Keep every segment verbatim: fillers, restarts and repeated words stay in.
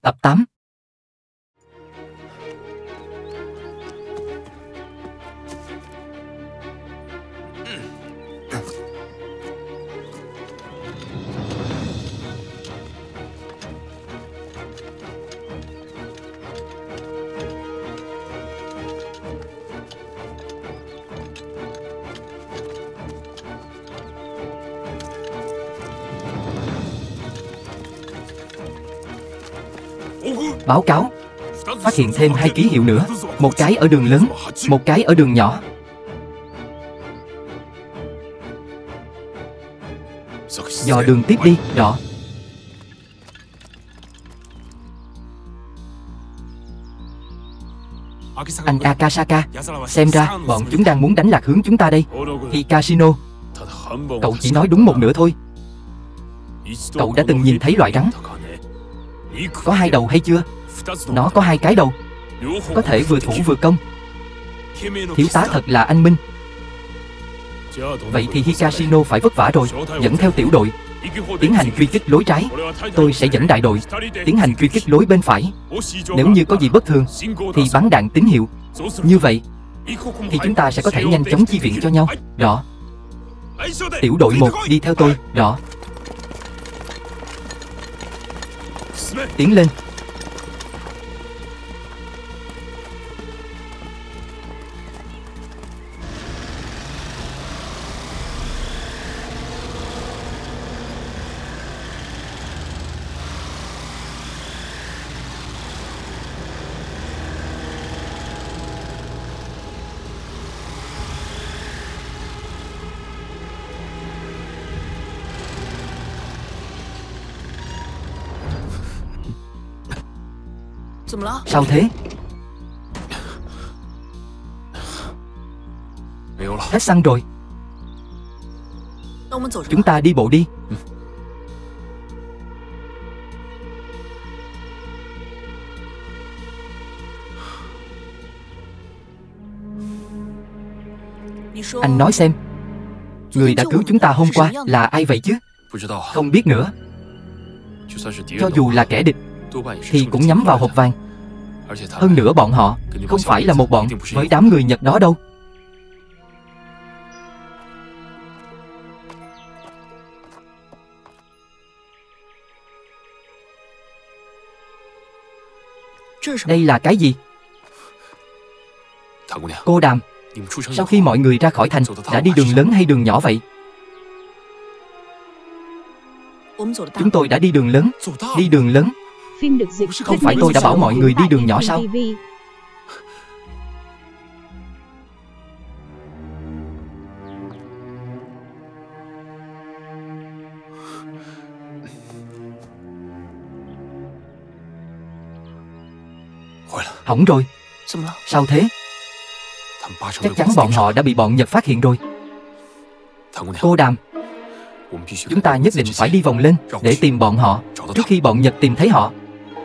Tập tám. Báo cáo, phát hiện thêm hai ký hiệu nữa. Một cái ở đường lớn, một cái ở đường nhỏ. Dò đường tiếp đi, rõ. Anh Akasaka, xem ra bọn chúng đang muốn đánh lạc hướng chúng ta đây. Hikashino, cậu chỉ nói đúng một nửa thôi. Cậu đã từng nhìn thấy loại rắn có hai đầu hay chưa? Nó có hai cái đầu, có thể vừa thủ vừa công. Thiếu tá thật là anh minh. Vậy thì Hikashino phải vất vả rồi. Dẫn theo tiểu đội tiến hành truy kích lối trái. Tôi sẽ dẫn đại đội tiến hành truy kích lối bên phải. Nếu như có gì bất thường thì bắn đạn tín hiệu. Như vậy thì chúng ta sẽ có thể nhanh chóng chi viện cho nhau. Rõ. Tiểu đội một đi theo tôi. Rõ. Tiến lên. Sao thế? Hết xăng rồi. Chúng ta đi bộ đi. Anh nói xem, người đã cứu chúng ta hôm qua là ai vậy chứ? Không biết nữa. Cho dù là kẻ địch thì cũng nhắm vào hộp vàng. Hơn nữa bọn họ không phải là một bọn với đám người Nhật đó đâu. Đây là cái gì? Cô Đàm, sau khi mọi người ra khỏi thành đã đi đường lớn hay đường nhỏ vậy? Chúng tôi đã đi đường lớn. Đi đường lớn. Phim được dịch không phải tôi đã bảo mọi người đi đường nhỏ sao? Hỏng rồi. Sao thế? Chắc chắn bọn họ đã bị bọn Nhật phát hiện rồi. Cô Đàm, chúng ta nhất định phải đi vòng lên để tìm bọn họ trước khi bọn Nhật tìm thấy họ.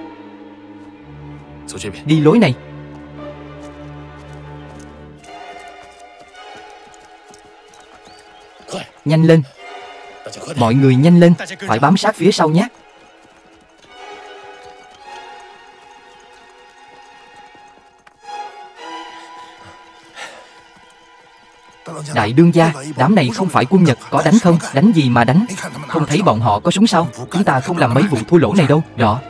Đi lối này. Nhanh lên. Mọi người nhanh lên. Phải bám sát phía sau nhé. Đại đương gia, đám này không phải quân Nhật, có đánh không? Đánh gì mà đánh? Không thấy bọn họ có súng sao? Chúng ta không làm mấy vụ thua lỗ này đâu. Rõ.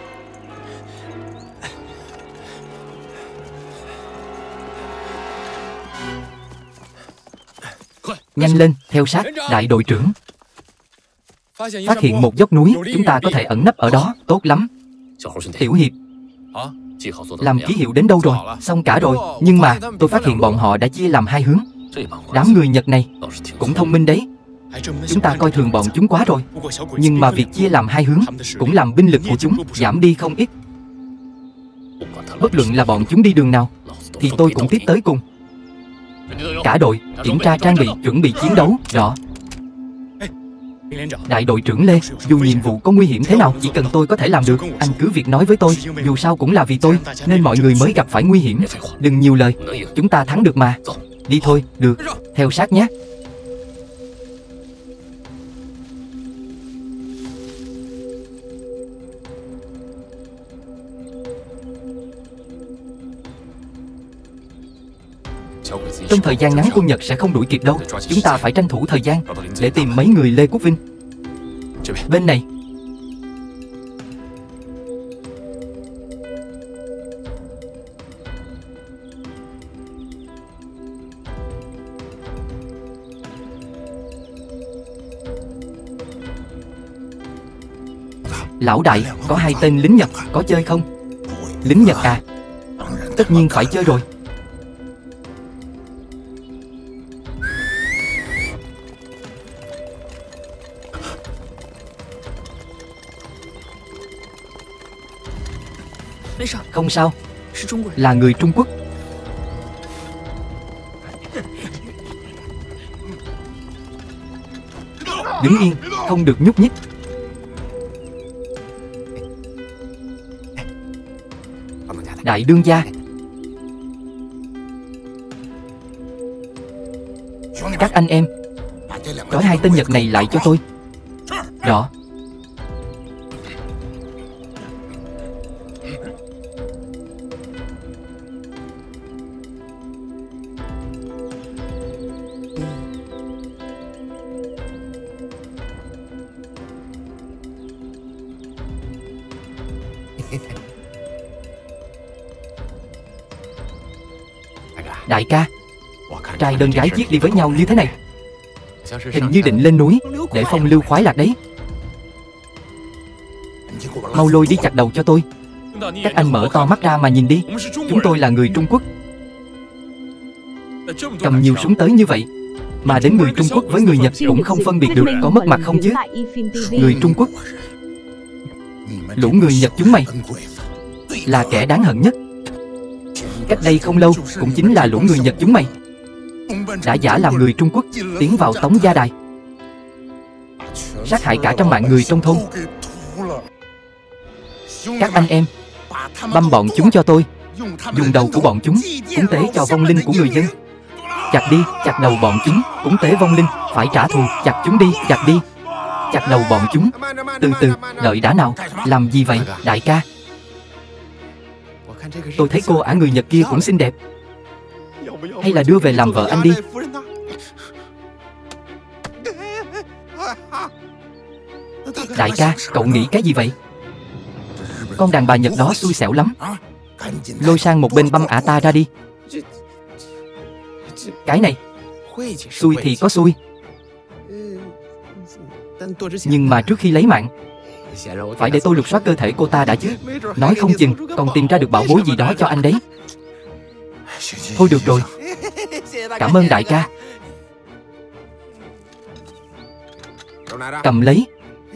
Nhanh lên, theo sát, đại đội trưởng. Phát hiện một dốc núi, chúng ta có thể ẩn nấp ở đó. Tốt lắm. Tiểu Hiệp, làm ký hiệu đến đâu rồi? Xong cả rồi. Nhưng mà tôi phát hiện bọn họ đã chia làm hai hướng. Đám người Nhật này cũng thông minh đấy. Chúng ta coi thường bọn chúng quá rồi. Nhưng mà việc chia làm hai hướng cũng làm binh lực của chúng giảm đi không ít. Bất luận là bọn chúng đi đường nào thì tôi cũng tiếp tới cùng. Cả đội kiểm tra trang bị, chuẩn bị chiến đấu. Rõ. Đại đội trưởng Lê, dù nhiệm vụ có nguy hiểm thế nào, chỉ cần tôi có thể làm được, anh cứ việc nói với tôi. Dù sao cũng là vì tôi nên mọi người mới gặp phải nguy hiểm. Đừng nhiều lời, chúng ta thắng được mà. Đi thôi. Được. Theo sát nhé. Trong thời gian ngắn quân Nhật sẽ không đuổi kịp đâu. Chúng ta phải tranh thủ thời gian để tìm mấy người Lê Quốc Vinh. Bên này. Lão đại, có hai tên lính Nhật, có chơi không? Lính Nhật à? Tất nhiên phải chơi rồi. Không sao, là người Trung Quốc. Đứng yên, không được nhúc nhích. Đại đương gia, các anh em, trói hai tên Nhật này lại cho tôi. Rõ. Đại ca, trai đơn gái giết đi với nhau như thế này, hình như định lên núi để phong lưu khoái lạc đấy. Mau lôi đi chặt đầu cho tôi. Các anh mở to mắt ra mà nhìn đi. Chúng tôi là người Trung Quốc. Cầm nhiều súng tới như vậy mà đến người Trung Quốc với người Nhật cũng không phân biệt được, có mất mặt không chứ? Người Trung Quốc, lũ người Nhật chúng mày là kẻ đáng hận nhất. Cách đây không lâu cũng chính là lũ người Nhật chúng mày đã giả làm người Trung Quốc tiến vào Tống Gia Đài, sát hại cả trăm mạng người trong thôn. Các anh em, băm bọn chúng cho tôi, dùng đầu của bọn chúng cúng tế cho vong linh của người dân. Chặt đi, chặt đầu bọn chúng, cúng tế vong linh, phải trả thù, chặt chúng đi, chặt đi. Chặt đầu bọn chúng. Từ từ, đợi đã nào. Làm gì vậy, đại ca? Tôi thấy cô ả người Nhật kia cũng xinh đẹp. Hay là đưa về làm vợ anh đi. Đại ca, cậu nghĩ cái gì vậy? Con đàn bà Nhật đó xui xẻo lắm. Lôi sang một bên băm ả ta ra đi. Cái này, xui thì có xui, nhưng mà trước khi lấy mạng phải để tôi lục soát cơ thể cô ta đã chứ. Nói không chừng còn tìm ra được bảo bối gì đó cho anh đấy. Thôi được rồi. Cảm ơn đại ca. Cầm lấy.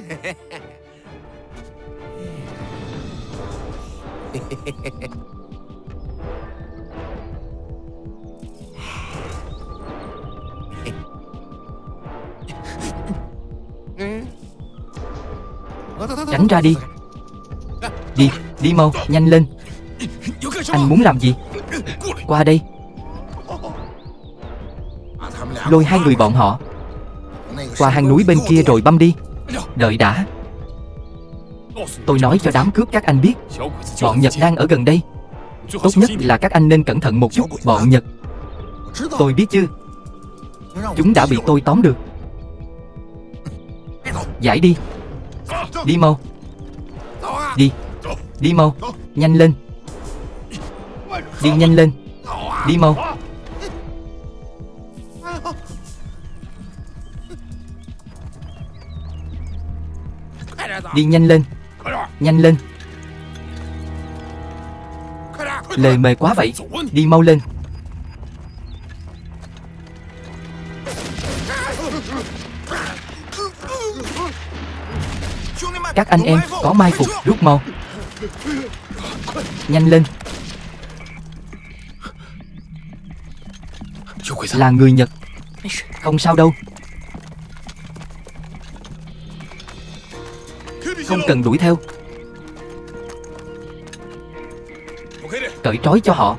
Tránh ra đi. Đi, đi mau, nhanh lên. Anh muốn làm gì? Qua đây. Lôi hai người bọn họ qua hang núi bên kia rồi băm đi. Đợi đã. Tôi nói cho đám cướp các anh biết, bọn Nhật đang ở gần đây. Tốt nhất là các anh nên cẩn thận một chút. Bọn Nhật, tôi biết chứ. Chúng đã bị tôi tóm được. Giải đi. Đi mau. Đi. Đi mau. Nhanh lên. Đi nhanh lên. Đi mau. Đi nhanh lên. Nhanh lên. Lề mề quá vậy. Đi mau lên. Các anh em có mai phục, rút mau. Nhanh lên. Là người Nhật. Không sao đâu. Không cần đuổi theo. Cởi trói cho họ.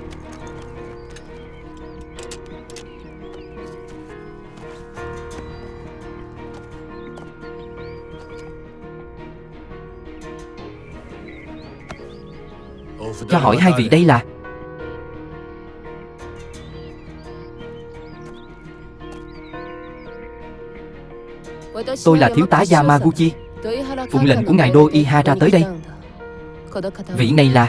Cho hỏi hai vị đây là? Tôi là thiếu tá Yamaguchi, phụng lệnh của ngài Do Ihara tới đây. Vị này là...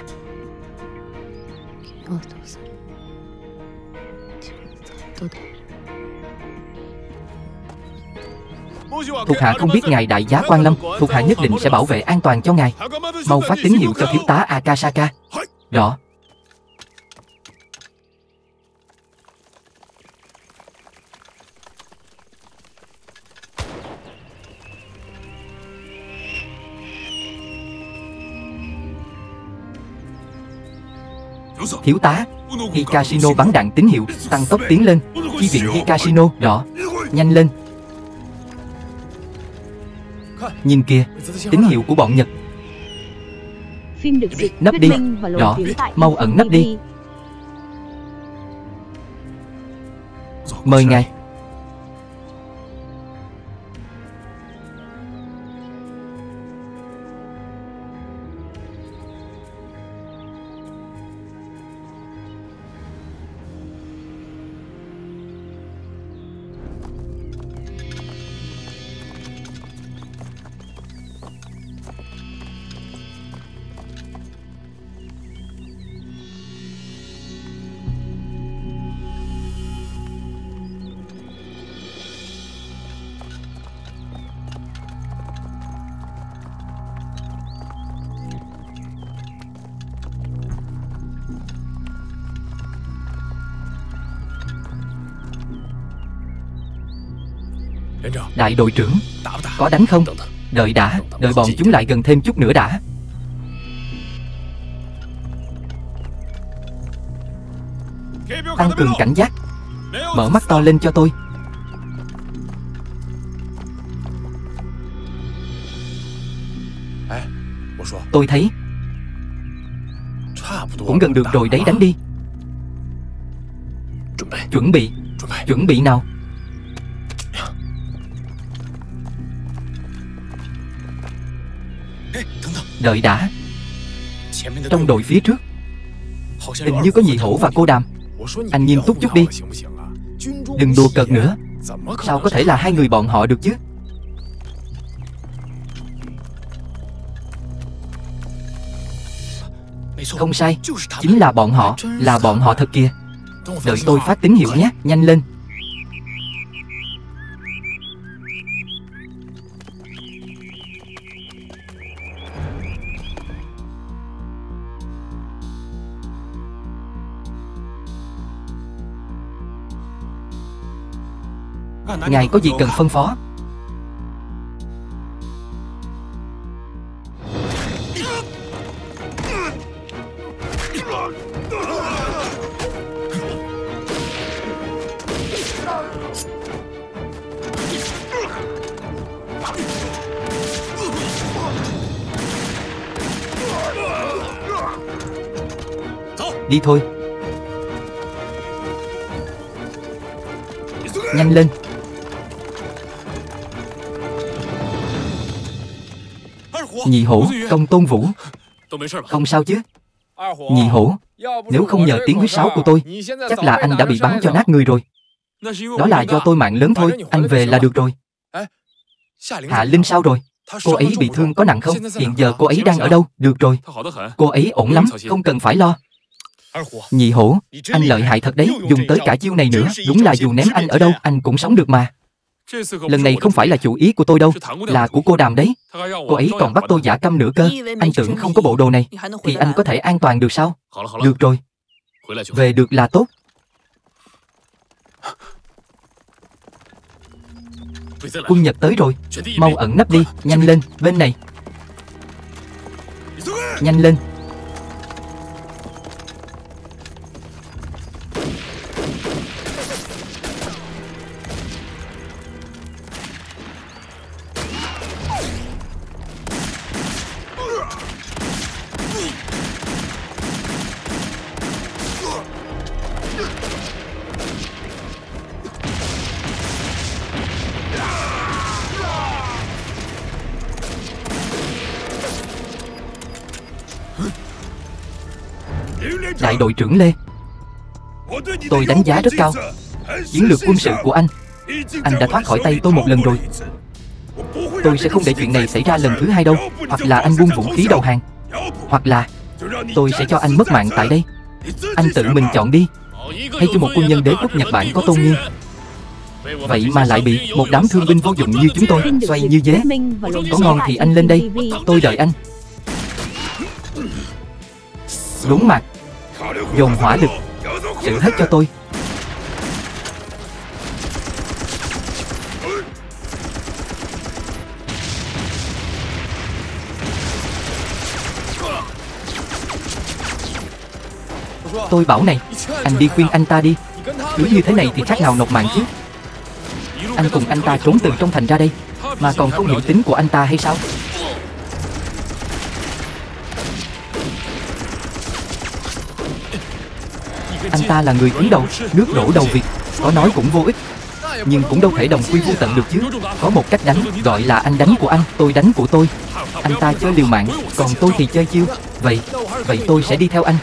Thuộc hạ không biết ngài đại giá quan lâm. Thuộc hạ nhất định sẽ bảo vệ an toàn cho ngài. Mau phát tín hiệu cho thiếu tá Akasaka. Rõ. Thiếu tá, Hikashino bắn đạn tín hiệu. Tăng tốc tiến lên. Chi viện Hikashino. Rõ. Nhanh lên. Nhìn kìa, tín hiệu của bọn Nhật. Phim được dịch, nấp đi. Rõ. Mau ẩn nấp đi. Mời ngài. Đại đội trưởng, có đánh không? Đợi đã, đợi bọn chúng lại gần thêm chút nữa đã. Tăng cường cảnh giác. Mở mắt to lên cho tôi. Tôi thấy cũng gần được rồi đấy, đánh đi. Chuẩn bị. Chuẩn bị nào. Đợi đã. Trong đội phía trước hình như có nhị hổ và cô đàm. Anh nghiêm túc chút đi. Đừng đùa cợt nữa. Sao có thể là hai người bọn họ được chứ? Không sai, chính là bọn họ. Là bọn họ thật kìa. Đợi tôi phát tín hiệu nhé. Nhanh lên. Ngài có gì cần phân phó? Đi thôi. Nhanh lên. Nhị hổ, Công Tôn Vũ. Không sao chứ? Nhị hổ, nếu không nhờ tiếng huýt sáo của tôi, chắc là anh đã bị bắn cho nát người rồi. Đó là do tôi mạng lớn thôi. Anh về là được rồi. Hạ Linh sao rồi? Cô ấy bị thương có nặng không? Hiện giờ cô ấy đang ở đâu? Được rồi. Cô ấy ổn lắm, không cần phải lo. Nhị hổ, anh lợi hại thật đấy. Dùng tới cả chiêu này nữa. Đúng là dù ném anh ở đâu, anh cũng sống được mà. Lần này không phải là chủ ý của tôi đâu, là của cô Đàm đấy. Cô ấy còn bắt tôi giả câm nữa cơ. Anh tưởng không có bộ đồ này thì anh có thể an toàn được sao? Được rồi. Về được là tốt. Quân Nhật tới rồi. Mau ẩn nấp đi. Nhanh lên. Bên này. Nhanh lên. Đại đội trưởng Lê, tôi đánh giá rất cao chiến lược quân sự của anh. Anh đã thoát khỏi tay tôi một lần rồi. tôi sẽ không để chuyện này xảy ra lần thứ hai đâu. Hoặc là anh buông vũ khí đầu hàng, hoặc là tôi sẽ cho anh mất mạng tại đây. Anh tự mình chọn đi. Hay cho một quân nhân đế quốc Nhật Bản có tôn nghiêm, vậy mà lại bị một đám thương binh vô dụng như chúng tôi xoay như dế. Có ngon thì anh lên đây, tôi đợi anh. Đốn mặt, dồn hỏa lực, xử hết cho tôi. Tôi bảo này, anh đi khuyên anh ta đi. Cứ như thế này thì khác nào nộp mạng chứ. Anh cùng anh ta trốn từ trong thành ra đây, mà còn không hiểu tính của anh ta hay sao? Anh ta là người cứng đầu, nước đổ đầu vịt. Có nói cũng vô ích, nhưng cũng đâu thể đồng quy vô tận được chứ. Có một cách đánh, gọi là anh đánh của anh, tôi đánh của tôi. Anh ta chơi liều mạng, còn tôi thì chơi chiêu. Vậy, vậy tôi sẽ đi theo anh.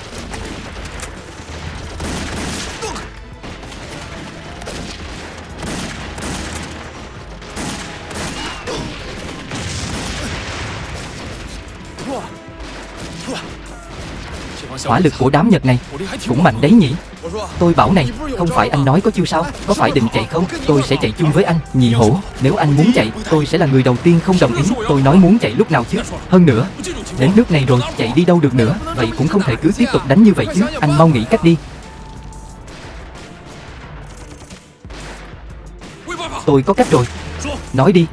Hỏa lực của đám Nhật này cũng mạnh đấy nhỉ. Tôi bảo này, không phải anh nói có chiêu sao? Có phải định chạy không? Tôi sẽ chạy chung với anh. Nhị hổ, nếu anh muốn chạy, tôi sẽ là người đầu tiên không đồng ý. Tôi nói muốn chạy lúc nào chứ? Hơn nữa, đến nước này rồi, chạy đi đâu được nữa. Vậy cũng không thể cứ tiếp tục đánh như vậy chứ. Anh mau nghĩ cách đi. Tôi có cách rồi. Nói đi.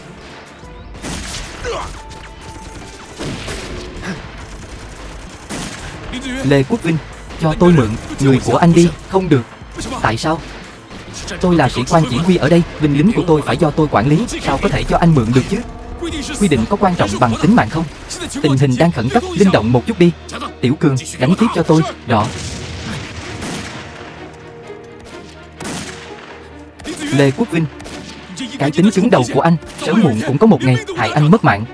Lê Quốc Vinh, cho tôi mượn người của anh đi. Không được. Tại sao? Tôi là sĩ quan chỉ huy ở đây, binh lính của tôi phải do tôi quản lý. Sao có thể cho anh mượn được chứ? Quy định có quan trọng bằng tính mạng không? Tình hình đang khẩn cấp, linh động một chút đi. Tiểu Cường, đánh tiếp cho tôi. Rõ. Lê Quốc Vinh, cái tính cứng đầu của anh sớm muộn cũng có một ngày hại anh mất mạng.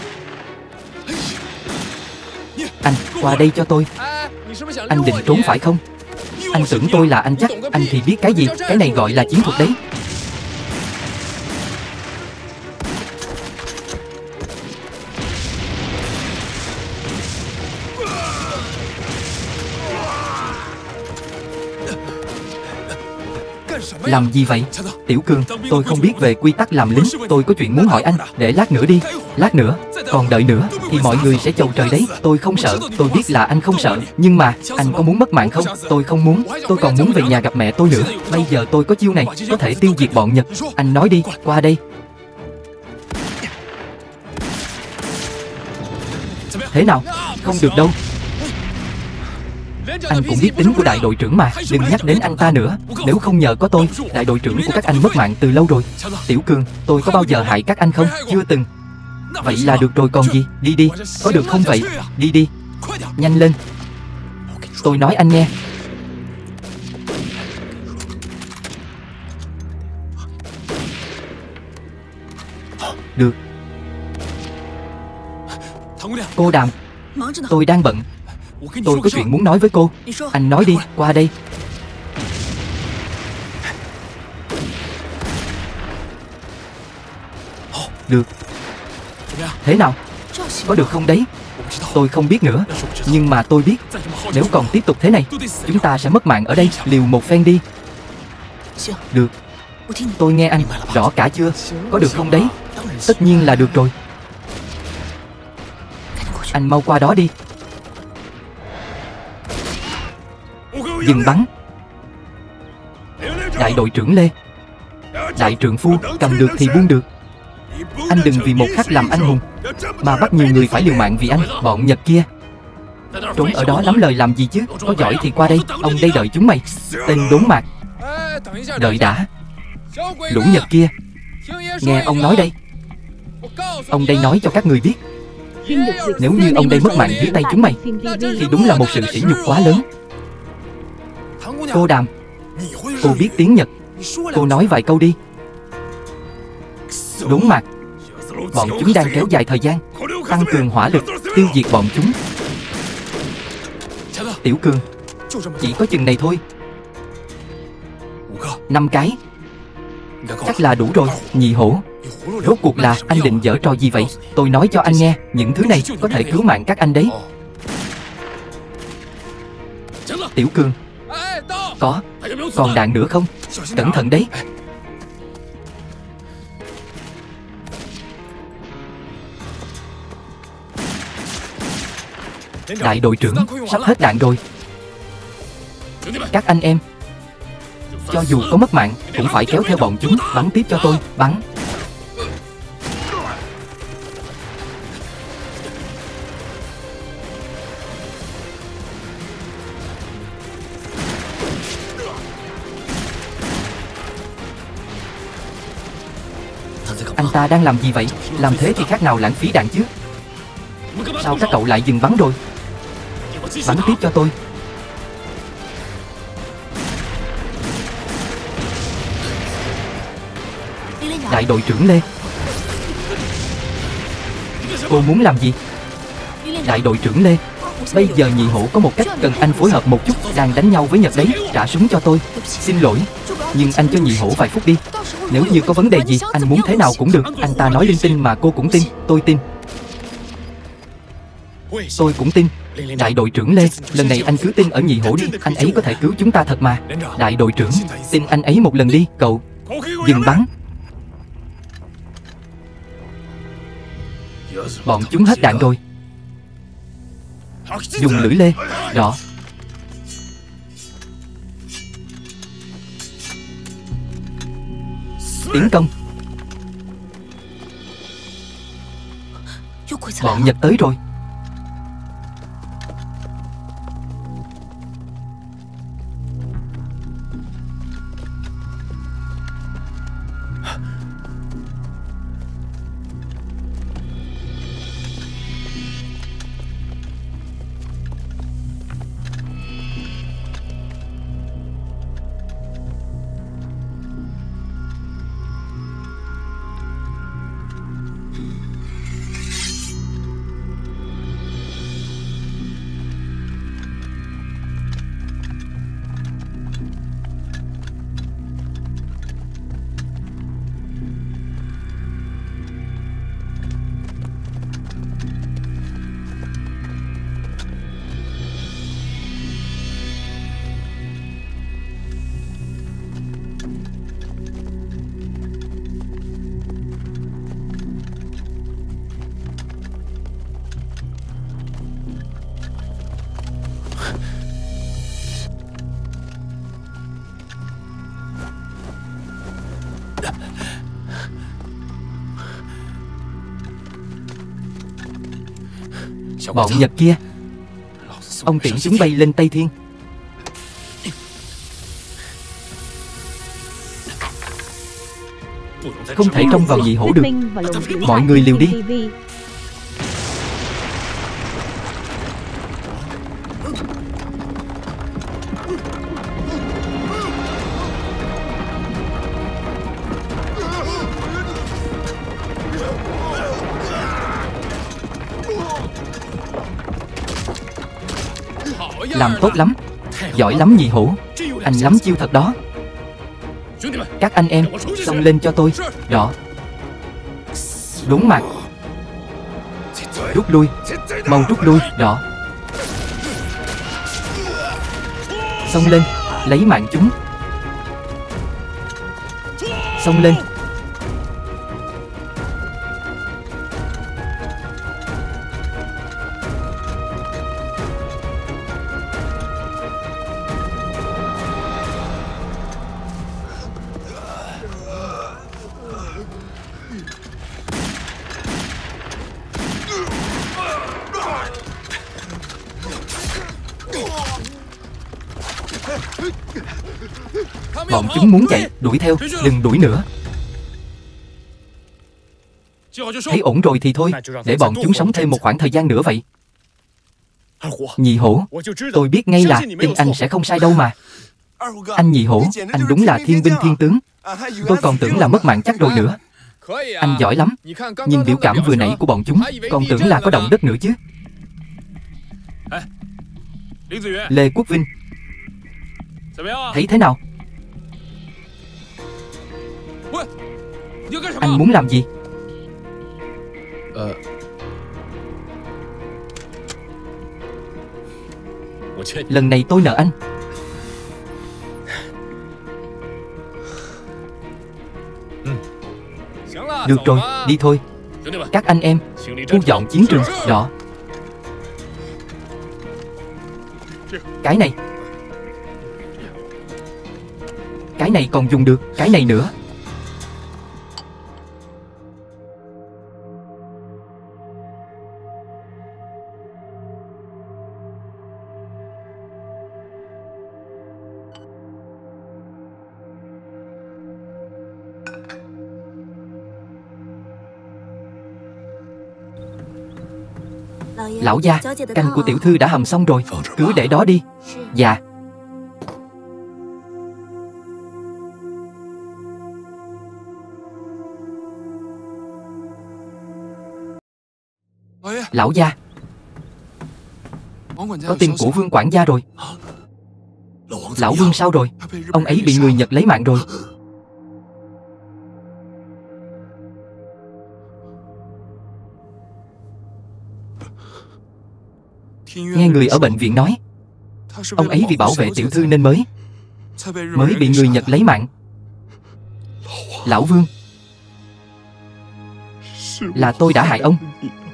Anh, qua đây cho tôi. Anh định trốn phải không? Anh tưởng tôi là anh chắc. Anh thì biết cái gì? Cái này gọi là chiến thuật đấy. Làm gì vậy? Tiểu Cường, tôi không biết về quy tắc làm lính. Tôi có chuyện muốn hỏi anh. Để lát nữa đi. Lát nữa? Còn đợi nữa thì mọi người sẽ chầu trời đấy. Tôi không sợ. Tôi biết là anh không sợ. Nhưng mà anh có muốn mất mạng không? Tôi không muốn. Tôi còn muốn về nhà gặp mẹ tôi nữa. Bây giờ tôi có chiêu này, có thể tiêu diệt bọn Nhật. Anh nói đi. Qua đây. Thế nào? Không được đâu. Anh cũng biết tính của đại đội trưởng mà. Đừng nhắc đến anh ta nữa. Nếu không nhờ có tôi, đại đội trưởng của các anh mất mạng từ lâu rồi. Tiểu Cường, tôi có bao giờ hại các anh không? Chưa từng. Vậy là được rồi còn gì. Đi đi. Có được không vậy? Đi đi. Nhanh lên. Tôi nói anh nghe. Được. Cô Đàm, tôi đang bận. Tôi có chuyện muốn nói với cô. Anh nói đi, qua đây. Được. Thế nào? Có được không đấy? Tôi không biết nữa. Nhưng mà tôi biết, nếu còn tiếp tục thế này, chúng ta sẽ mất mạng ở đây. Liều một phen đi. Được. Tôi nghe anh. Rõ cả chưa? Có được không đấy? Tất nhiên là được rồi. Anh mau qua đó đi. Dừng bắn. Đại đội trưởng Lê, đại trượng phu, cầm được thì buông được. Anh đừng vì một khắc làm anh hùng mà bắt nhiều người phải liều mạng vì anh. Bọn Nhật kia trốn ở đó lắm lời làm gì chứ? Có giỏi thì qua đây. Ông đây đợi chúng mày. Tên đốn mạc. Đợi đã. Lũ Nhật kia, nghe ông nói đây. Ông đây nói cho các người biết, nếu như ông đây mất mạng dưới tay chúng mày thì đúng là một sự sỉ nhục quá lớn. Cô Đàm, cô biết tiếng Nhật, cô nói vài câu đi. Đốn mặt. Bọn chúng đang kéo dài thời gian, tăng cường hỏa lực, tiêu diệt bọn chúng. Tiểu Cường, chỉ có chừng này thôi. Năm cái chắc là đủ rồi. Nhị hổ, Rốt cuộc là anh định giở trò gì vậy? Tôi nói cho anh nghe, những thứ này có thể cứu mạng các anh đấy. Tiểu Cường, có, còn đạn nữa không? Cẩn thận đấy. Đại đội trưởng, sắp hết đạn rồi. Các anh em, cho dù có mất mạng cũng phải kéo theo bọn chúng. Bắn tiếp cho tôi, bắn. Anh ta đang làm gì vậy? Làm thế thì khác nào lãng phí đạn chứ. Sao các cậu lại dừng bắn rồi? Bắn tiếp cho tôi. Đại đội trưởng Lê, cô muốn làm gì? Đại đội trưởng Lê, bây giờ nhị hổ có một cách cần anh phối hợp một chút. Đang đánh nhau với Nhật đấy, trả súng cho tôi. Xin lỗi, nhưng anh cho nhị hổ vài phút đi. Nếu như có vấn đề gì, anh muốn thế nào cũng được. Anh ta nói linh tinh mà cô cũng tin. Tôi tin. Tôi cũng tin. Đại đội trưởng Lê, lần này anh cứ tin ở nhị hổ đi. Anh ấy có thể cứu chúng ta thật mà. Đại đội trưởng, tin anh ấy một lần đi, cậu. Dừng bắn. Bọn chúng hết đạn rồi. Dùng lưỡi lê. Rõ. Tiến công. Bọn Nhật tới rồi. Bọn Nhật kia, ông tiễn chúng bay lên Tây Thiên. Không thể trông vào nhị hổ được. Mọi người liều đi. Làm tốt lắm. Giỏi lắm nhị hổ. Anh lắm chiêu thật đó. Các anh em, xông lên cho tôi. Rõ. Đúng mặt. Rút lui. Mau rút lui. Rõ. Xông lên. Lấy mạng chúng. Xông lên. Bọn chúng muốn chạy, đuổi theo. Đừng đuổi nữa. Thấy ổn rồi thì thôi. Để bọn chúng sống thêm một khoảng thời gian nữa vậy. Nhị hổ, tôi biết ngay là tin anh sẽ không sai đâu mà. Anh nhị hổ, anh đúng là thiên binh thiên tướng. Tôi còn tưởng là mất mạng chắc rồi nữa. Anh giỏi lắm. Nhìn biểu cảm vừa nãy của bọn chúng, còn tưởng là có động đất nữa chứ. Lê Quốc Vinh, thấy thế nào? Anh muốn làm gì? Lần này tôi nợ anh. Được rồi, đi thôi. Các anh em, thu dọn chiến trường. Rõ. Cái này. Cái này còn dùng được. Cái này nữa. Lão gia, canh của tiểu thư đã hầm xong rồi. Cứ để đó đi. Dạ. Lão gia, có tin của Vương quản gia rồi. Lão Vương sao rồi? Ông ấy bị người Nhật lấy mạng rồi. Nghe người ở bệnh viện nói, ông ấy vì bảo vệ tiểu thư nên mới Mới bị người Nhật lấy mạng. Lão Vương, là tôi đã hại ông.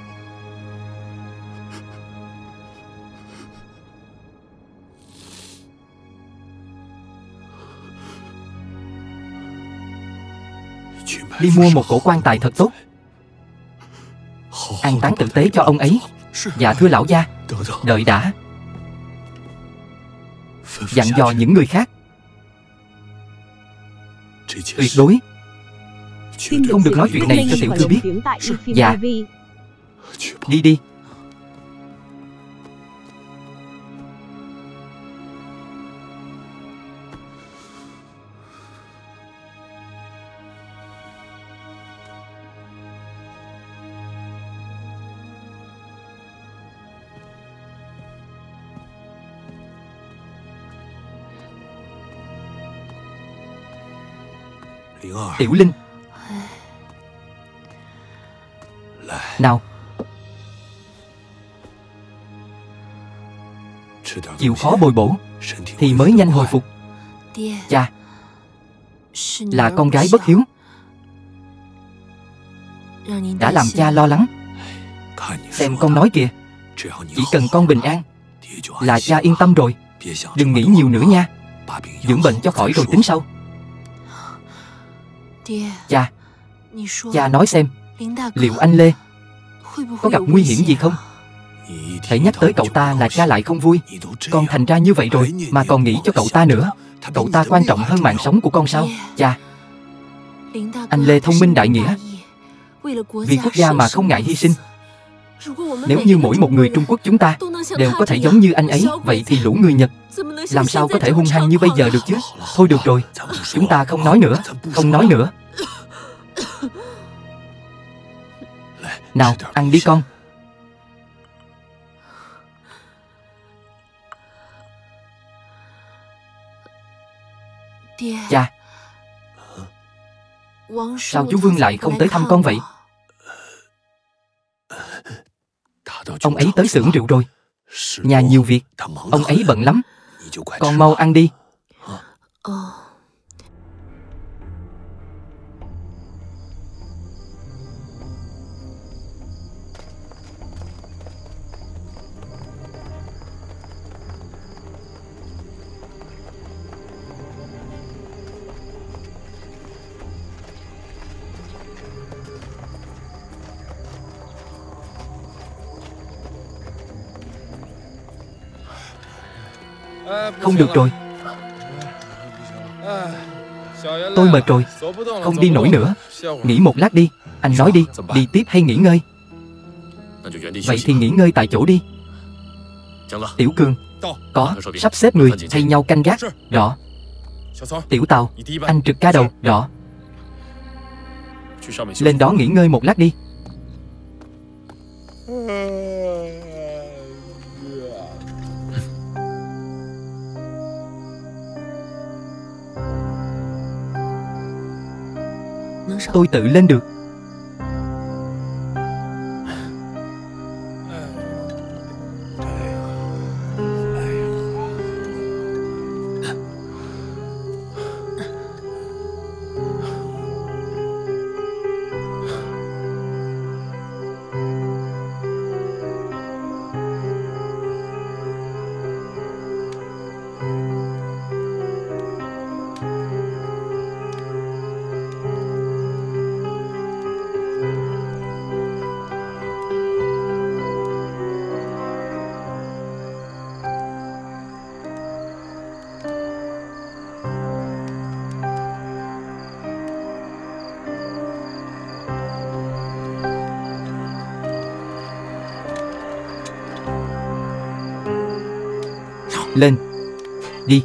Đi mua một cổ quan tài thật tốt, an táng tử tế cho ông ấy. Dạ thưa lão gia. Đợi đã. Dặn dò những người khác, tuyệt đối không được nói chuyện này cho tiểu thư biết. Dạ. Đi đi. Tiểu Linh, nào, chịu khó bồi bổ thì mới nhanh hồi phục. Cha, là con gái bất hiếu, đã làm cha lo lắng. Xem con nói kìa, chỉ cần con bình an là cha yên tâm rồi. Đừng nghĩ nhiều nữa nha. Dưỡng bệnh cho khỏi rồi tính sau. Cha, cha nói xem, liệu anh Lê có gặp nguy hiểm gì không? Hãy nhắc tới cậu ta là cha lại không vui. Con thành ra như vậy rồi mà còn nghĩ cho cậu ta nữa. Cậu ta quan trọng hơn mạng sống của con sao? Cha, anh Lê thông minh đại nghĩa, vì quốc gia mà không ngại hy sinh. Nếu như mỗi một người Trung Quốc chúng ta đều có thể giống như anh ấy, vậy thì lũ người Nhật làm sao có thể hung hăng như bây giờ được chứ? Thôi được rồi, chúng ta không nói nữa. Không nói nữa. Nào, ăn đi con. Cha, sao chú Vương lại không tới thăm con vậy? Ông ấy tới xưởng rượu rồi. Nhà nhiều việc, ông ấy bận lắm. Con mau ăn đi. Không được rồi, tôi mệt rồi, không đi nổi nữa. Nghỉ một lát đi. Anh nói đi, đi tiếp hay nghỉ ngơi? Vậy thì nghỉ ngơi tại chỗ đi. Tiểu Cường, có, sắp xếp người thay nhau canh gác. Rõ. Tiểu Tào, anh trực ca đầu. Rõ. Lên đó nghỉ ngơi một lát đi. tôi tự lên được. Lên. Đi.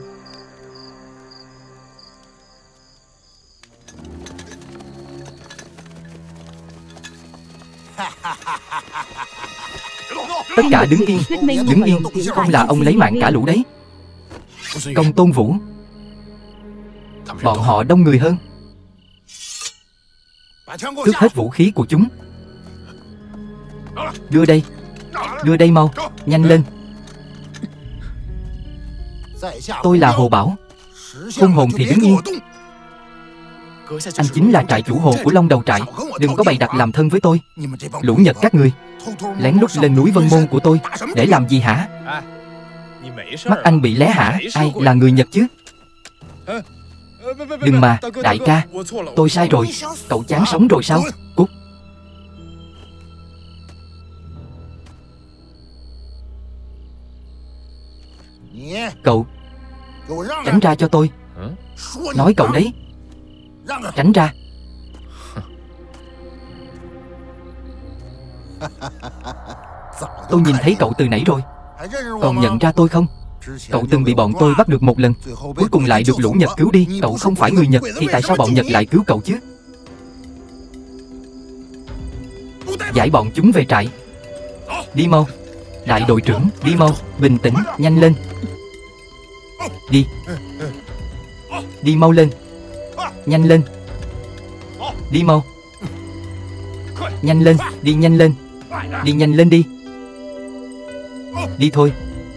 Tất cả đứng yên. Đứng yên. Không là ông lấy mạng cả lũ đấy. Công Tôn Vũ. Bọn họ đông người hơn. Tước hết vũ khí của chúng. Đưa đây. Đưa đây mau. Nhanh lên. Tôi là Hồ Bảo. Hung hồn thì đứng yên. Anh chính là trại chủ Hồ của Long Đầu trại. Đừng có bày đặt làm thân với tôi. Lũ Nhật các ngươi lén lút lên núi Vân Môn của tôi. Để làm gì hả? Mắt anh bị lé hả? Ai là người Nhật chứ? Đừng mà, đại ca. Tôi sai rồi. Cậu chán sống rồi sao? Cút. Cậu tránh ra cho tôi. Nói cậu đấy. Tránh ra. Tôi nhìn thấy cậu từ nãy rồi. Còn nhận ra tôi không? Cậu từng bị bọn tôi bắt được một lần, cuối cùng lại được lũ Nhật cứu đi. Cậu không phải người Nhật thì tại sao bọn Nhật lại cứu cậu chứ? Giải bọn chúng về trại. Đi mau. Đại đội trưởng, đi mau. Bình tĩnh, nhanh lên. Đi. Đi mau lên. Nhanh lên. Đi mau. Nhanh lên, đi nhanh lên. Đi nhanh lên đi. Đi thôi.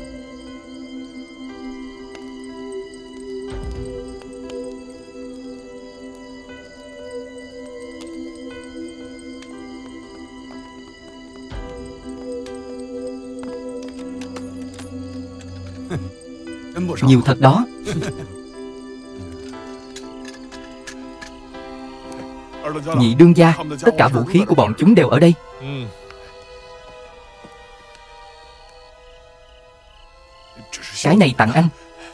Nhiều thật đó. Nhị đương gia, tất cả vũ khí của bọn chúng đều ở đây. Cái này tặng anh.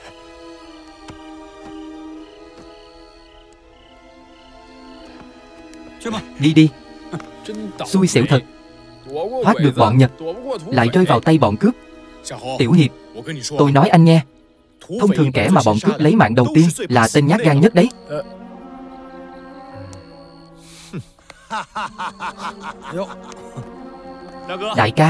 Đi đi. Xui xẻo thật. Thoát được bọn Nhật, lại rơi vào tay bọn cướp. Tiểu Hiệp, tôi nói anh nghe, thông thường kẻ mà bọn cướp lấy mạng đầu tiên là tên nhát gan nhất đấy. Đại ca.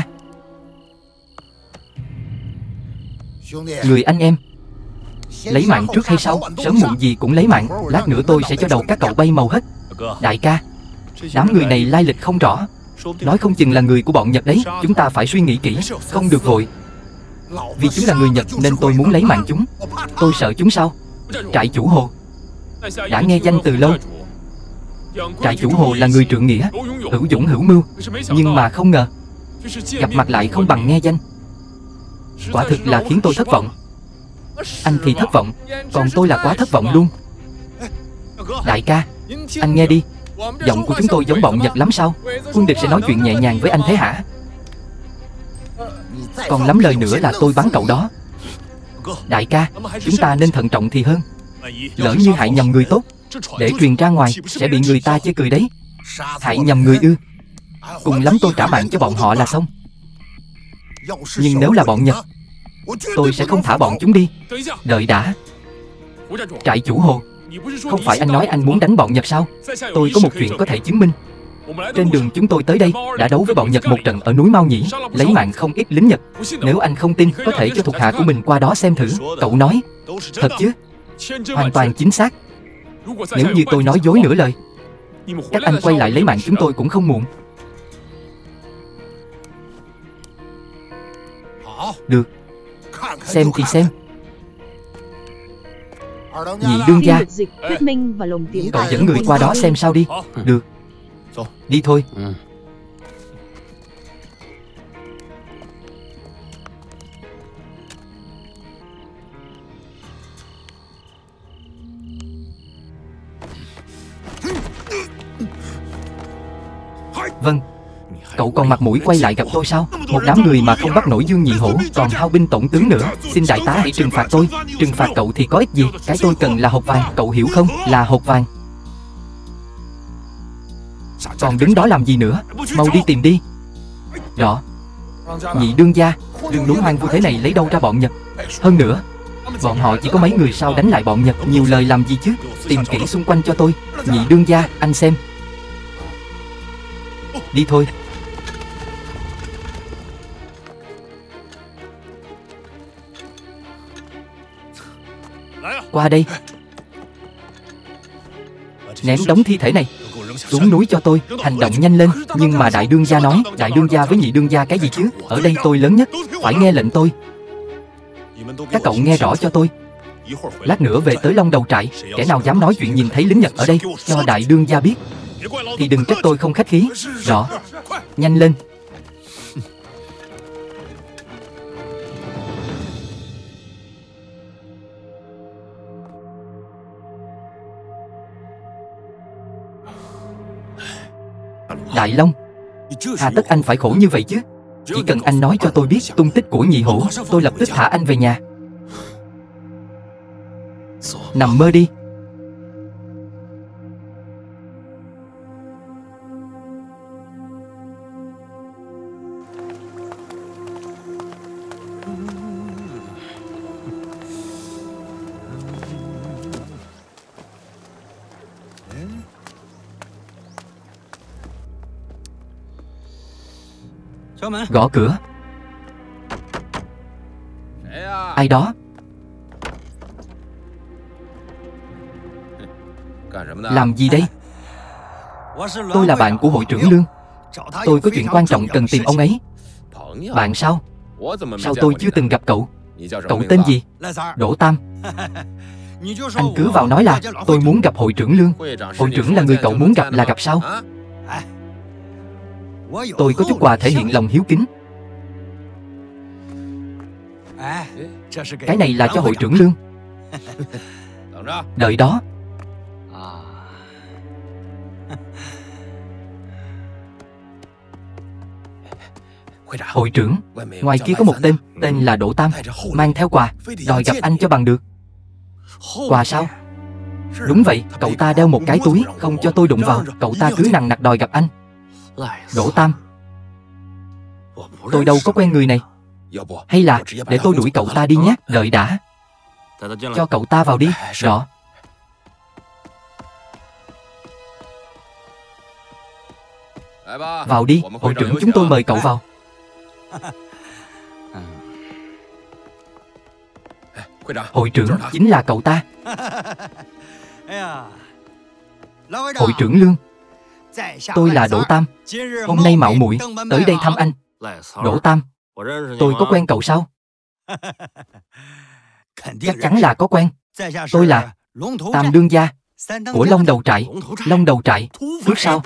Người anh em, lấy mạng trước hay sau? Sớm muộn gì cũng lấy mạng. Lát nữa tôi sẽ cho đầu các cậu bay màu hết. Đại ca, đám người này lai lịch không rõ, nói không chừng là người của bọn Nhật đấy. Chúng ta phải suy nghĩ kỹ, không được vội. Vì chúng là người Nhật nên tôi muốn lấy mạng chúng. Tôi sợ chúng sao? Trại chủ Hồ đã nghe danh từ lâu. Trại chủ Hồ là người trượng nghĩa, hữu dũng hữu mưu, nhưng mà không ngờ gặp mặt lại không bằng nghe danh. Quả thực là khiến tôi thất vọng. Anh thì thất vọng, còn tôi là quá thất vọng luôn. Đại ca, anh nghe đi, giọng của chúng tôi giống bọn Nhật lắm sao? Quân địch sẽ nói chuyện nhẹ nhàng với anh thế hả? Còn lắm lời nữa là tôi bắn cậu đó. Đại ca, chúng ta nên thận trọng thì hơn. Lỡ như hại nhầm người tốt, để truyền ra ngoài sẽ bị người ta chê cười đấy. Hại nhầm người ư? Cùng lắm tôi trả mạng cho bọn họ là xong. Nhưng nếu là bọn Nhật, tôi sẽ không thả bọn chúng đi. Đợi đã. Trại chủ Hồ, không phải anh nói anh muốn đánh bọn Nhật sao? Tôi có một chuyện có thể chứng minh. Trên đường chúng tôi tới đây đã đấu với bọn Nhật một trận ở núi Mao Nhĩ, lấy mạng không ít lính Nhật. Nếu anh không tin, có thể cho thuộc hạ của mình qua đó xem thử. Cậu nói thật chứ? Hoàn toàn chính xác. Nếu như tôi nói dối nửa lời, Các anh quay lại lấy mạng chúng tôi cũng không muộn. Được. Xem thì xem. Nhị đương gia, Phiên được dịch, thuyết minh và lồng tiếng. cậu dẫn người qua đó xem sao đi. Được. Đi thôi. Vâng. Cậu còn mặt mũi quay lại gặp tôi sao? Một đám người mà không bắt nổi Dương Nhị Hổ, còn hao binh tổn tướng nữa. Xin đại tá hãy trừng phạt tôi. Trừng phạt cậu thì có ích gì? Cái tôi cần là hột vàng, cậu hiểu không? Là hột vàng. Còn đứng đó làm gì nữa? Mau đi tìm đi. Rõ. Nhị đương gia, đừng đúng hoang vu thế này lấy đâu ra bọn Nhật. Hơn nữa, bọn họ chỉ có mấy người sao đánh lại bọn Nhật. Nhiều lời làm gì chứ? Tìm kỹ xung quanh cho tôi. Nhị đương gia, anh xem. Đi thôi. Qua đây. Ném đống thi thể này xuống núi cho tôi. Hành động nhanh lên. Nhưng mà đại đương gia nói. Đại đương gia với nhị đương gia cái gì chứ? Ở đây tôi lớn nhất, phải nghe lệnh tôi. Các cậu nghe rõ cho tôi. Lát nữa về tới Long Đầu trại, kẻ nào dám nói chuyện nhìn thấy lính Nhật ở đây, cho đại đương gia biết, thì đừng trách tôi không khách khí. Rõ. Nhanh lên. Đại Long, hà tất anh phải khổ như vậy chứ? Chỉ cần anh nói cho tôi biết tung tích của Nhị Hổ, tôi lập tức thả anh về nhà. Nằm mơ đi. Gõ cửa. Ai đó? Làm gì đây? Tôi là bạn của hội trưởng Lương. Tôi có chuyện quan trọng cần tìm ông ấy. Bạn sao? Sao tôi chưa từng gặp cậu? Cậu tên gì? Đỗ Tam. Anh cứ vào nói là tôi muốn gặp hội trưởng Lương. Hội trưởng là người cậu muốn gặp là gặp sao? Tôi có chút quà thể hiện lòng hiếu kính. Cái này là cho hội trưởng Lương. Đợi đó. Hội trưởng, ngoài kia có một tên, tên là Đỗ Tam, mang theo quà, đòi gặp anh cho bằng được. Quà sao? Đúng vậy, cậu ta đeo một cái túi, không cho tôi đụng vào, cậu ta cứ nằng nặc đòi gặp anh. Đỗ Tam, tôi đâu có quen người này. Hay là để tôi đuổi cậu ta đi nhé. Đợi đã. Cho cậu ta vào đi. Rõ. Vào đi, hội trưởng chúng tôi mời cậu vào. Hội trưởng chính là cậu ta. Hội trưởng Lương, tôi là Đỗ Tam. Hôm nay mạo muội tới đây thăm anh. Đỗ Tam, tôi có quen cậu sao? Chắc chắn là có quen. Tôi là Tam đương gia của Long Đầu trại. Long Đầu trại, bước sau.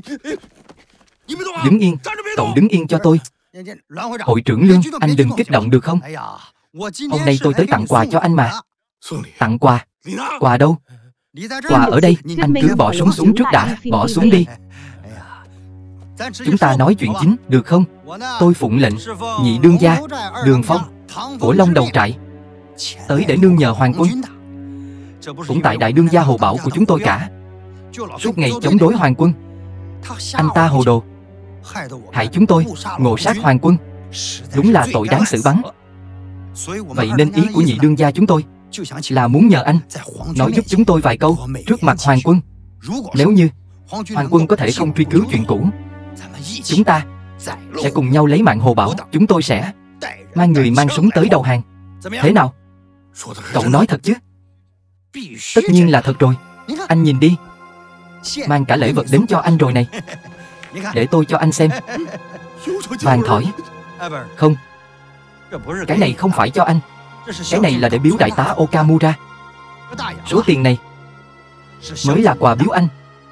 Đứng yên, cậu đứng yên cho tôi. Hội trưởng Lương, anh đừng kích động được không? Hôm nay tôi tới tặng quà cho anh mà. Tặng quà? Quà đâu? Quà ở đây, anh cứ bỏ súng xuống trước đã. Bỏ xuống đi. Chúng ta nói chuyện chính, được không? Tôi phụng lệnh nhị đương gia Đường Phong của Long Đầu trại tới để nương nhờ hoàng quân. Cũng tại đại đương gia hồ bảo của chúng tôi cả. Suốt ngày chống đối hoàng quân. Anh ta hồ đồ, hại chúng tôi, ngộ sát hoàng quân. Đúng là tội đáng xử bắn. Vậy nên ý của nhị đương gia chúng tôi là muốn nhờ anh nói giúp chúng tôi vài câu trước mặt hoàng quân. Nếu như hoàng quân có thể không truy cứu chuyện cũ, chúng ta sẽ cùng nhau lấy mạng hồ bảo. Chúng tôi sẽ mang người mang súng tới đầu hàng. Thế nào? Cậu nói thật chứ? Tất nhiên là thật rồi. Anh nhìn đi. Mang cả lễ vật đến cho anh rồi này. Để tôi cho anh xem. Vàng thỏi. Không, cái này không phải cho anh. Cái này là để biếu đại tá Okamura. Số tiền này mới là quà biếu anh.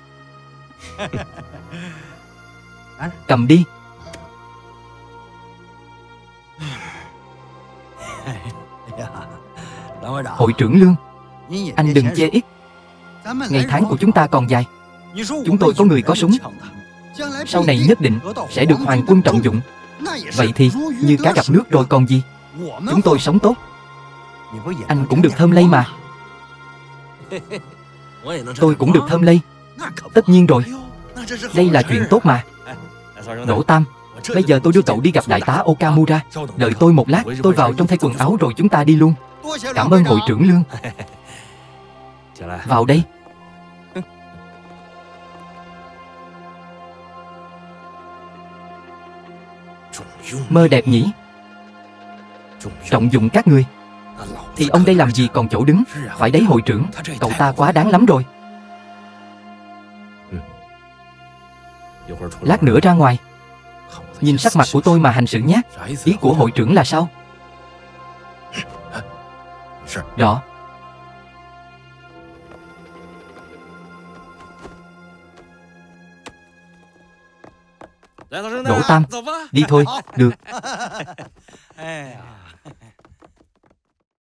Cầm đi. Hội trưởng Lương, anh đừng chê ít. Ngày tháng của chúng ta còn dài. Chúng tôi có người có súng, sau này nhất định sẽ được hoàng quân trọng dụng. Vậy thì như cá gặp nước rồi còn gì. Chúng tôi sống tốt, anh cũng được thơm lây mà. Tôi cũng được thơm lây. Tất nhiên rồi. Đây là chuyện tốt mà. Đỗ Tam, bây giờ tôi đưa cậu đi gặp đại tá Okamura. Đợi tôi một lát, tôi vào trong thay quần áo rồi chúng ta đi luôn. Cảm ơn hội trưởng Lương. Vào đây. Mơ đẹp nhỉ. Trọng dụng các người. Thì ông đây làm gì còn chỗ đứng. Phải đấy hội trưởng, cậu ta quá đáng lắm rồi. Lát nữa ra ngoài, nhìn sắc mặt của tôi mà hành xử nhé. Ý của hội trưởng là sao? Rõ. Đỗ Tam, đi thôi. Được.